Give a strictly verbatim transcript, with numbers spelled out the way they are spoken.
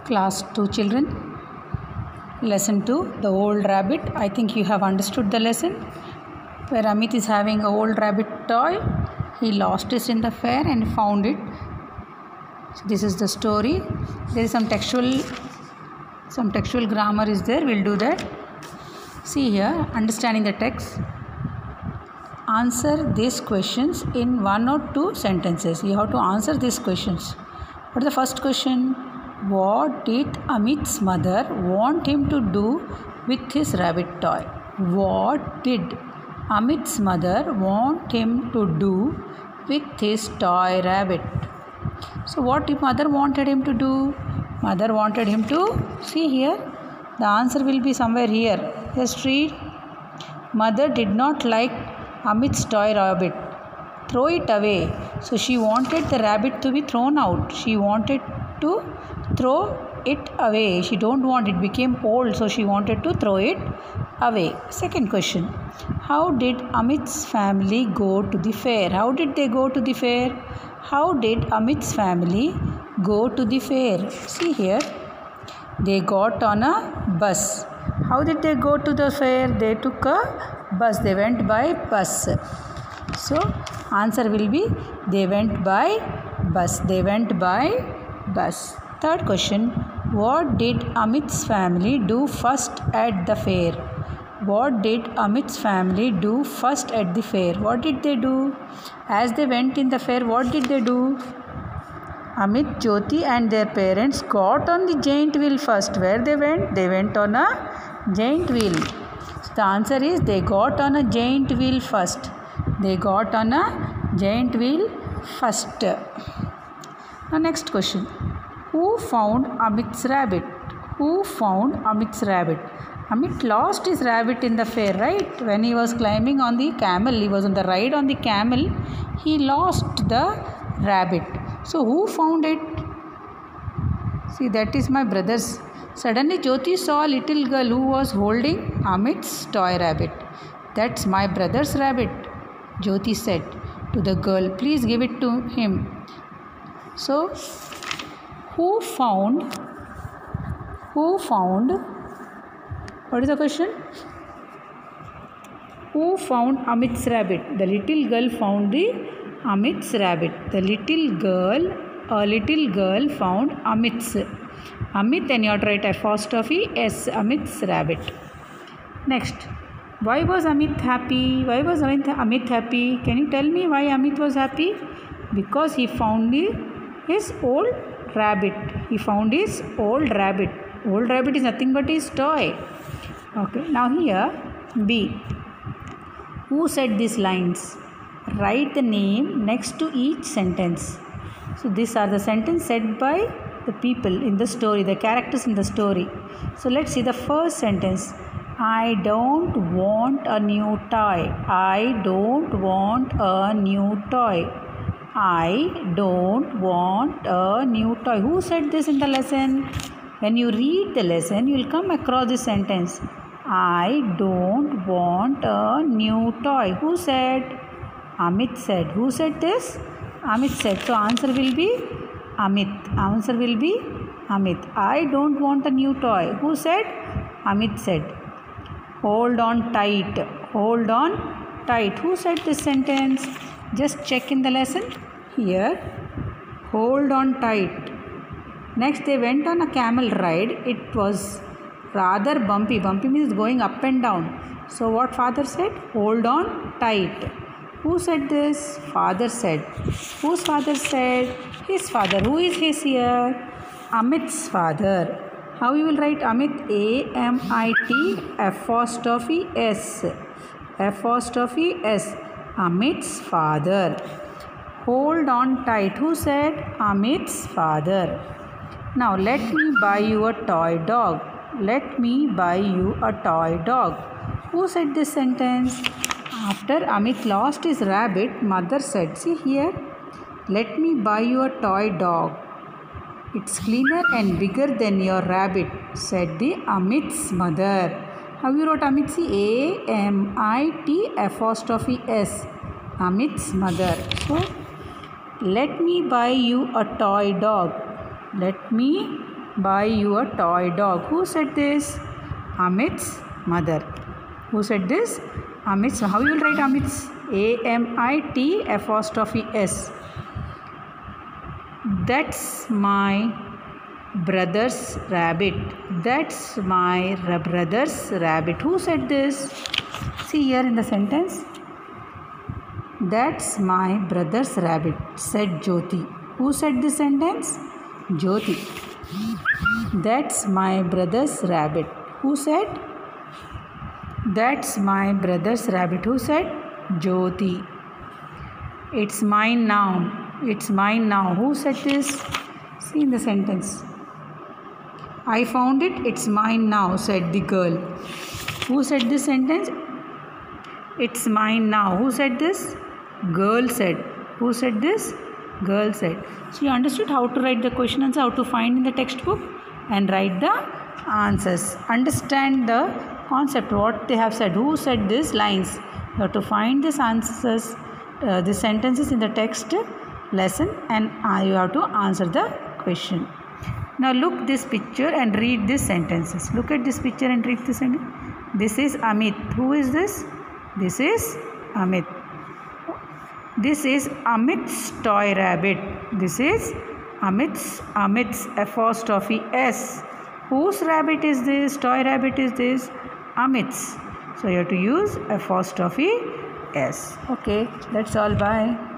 Class two children, lesson two, the old rabbit. I think you have understood the lesson where Amit is having an old rabbit toy. He lost it in the fair and found it. So this is the story. There is some textual some textual grammar is there. We'll do that. See here, understanding the text. Answer these questions in one or two sentences. You have to answer these questions. What is the first question? What did Amit's mother want him to do with his rabbit toy? What did Amit's mother want him to do with his toy rabbit? So what if mother wanted him to do? Mother wanted him to, see here, the answer will be somewhere here. Just read. Mother did not like Amit's toy rabbit. Throw it away. So she wanted the rabbit to be thrown out. She wanted to throw it away. She don't want it became old, so she wanted to throw it away. Second question. How did Amit's family go to the fair? How did they go to the fair? How did Amit's family go to the fair? See here. They got on a bus. How did they go to the fair? They took a bus. They went by bus. So answer will be they went by bus. They went by bus. Third question. What did Amit's family do first at the fair? What did Amit's family do first at the fair? What did they do? As they went in the fair, what did they do? Amit, Jyoti and their parents got on the giant wheel first. Where they went? They went on a giant wheel. So the answer is they got on a giant wheel first. They got on a giant wheel first. Now next question. Who found Amit's rabbit? Who found Amit's rabbit? Amit lost his rabbit in the fair, right? When he was climbing on the camel, he was on the ride on the camel, he lost the rabbit. So who found it? See, that is my brother's. Suddenly Jyoti saw a little girl who was holding Amit's toy rabbit. That's my brother's rabbit, Jyoti said to the girl. Please give it to him. So, who found, who found, what is the question? Who found Amit's rabbit? The little girl found the Amit's rabbit. The little girl, a little girl found Amit's. Amit, then you have to write apostrophe S, Amit's rabbit. Next, why was Amit happy? Why was Amit, Amit happy? Can you tell me why Amit was happy? Because he found the, his old rabbit. He found his old rabbit. Old rabbit is nothing but his toy. Okay, now here B. Who said these lines? Write the name next to each sentence. So these are the sentences said by the people in the story, the characters in the story. So let's see the first sentence. I don't want a new toy. I don't want a new toy. I don't want a new toy. Who said this in the lesson? When you read the lesson, you will come across this sentence. I don't want a new toy. Who said? Amit said. Who said this? Amit said. So answer will be Amit. Answer will be Amit. I don't want a new toy. Who said? Amit said. Hold on tight. Hold on tight. Who said this sentence? Just check in the lesson. Here. Hold on tight. Next they went on a camel ride. It was rather bumpy. Bumpy means going up and down. So what father said? Hold on tight. Who said this? Father said. Whose father said? His father. Who is his here? Amit's father. How you will write Amit? A M I T apostrophe S. Apostrophe S. Amit's father. Hold on tight. Who said? Amit's father. Now let me buy you a toy dog. Let me buy you a toy dog. Who said this sentence? After Amit lost his rabbit, mother said, see here, let me buy you a toy dog. It's cleaner and bigger than your rabbit, said the Amit's mother. How you wrote Amit? See, A M I T apostrophe S. Amit's mother. So, let me buy you a toy dog. Let me buy you a toy dog. Who said this? Amit's mother. Who said this? Amit's. How you will write Amit's? A M I T apostrophe S. That's my brother's rabbit. That's my brother's rabbit. Who said this? See here in the sentence. That's my brother's rabbit, said Jyoti. Who said this sentence? Jyoti. That's my brother's rabbit. Who said? That's my brother's rabbit. Who said? Jyoti. It's mine now. It's mine now. Who said this? See in the sentence. I found it. It's mine now, said the girl. Who said this sentence? It's mine now. Who said this? Girl said. Who said this? Girl said. So you understood how to write the question answer, how to find in the textbook and write the answers. Understand the concept, what they have said. Who said these lines? You have to find these answers, uh, the sentences in the text lesson, and uh, you have to answer the question. Now look this picture and read these sentences. Look at this picture and read this sentence. This is Amit. Who is this? This is Amit. This is Amit's toy rabbit. This is Amit's, Amit's apostrophe S. Whose rabbit is this? Toy rabbit is this? Amit's. So you have to use apostrophe S. Okay, that's all. Bye.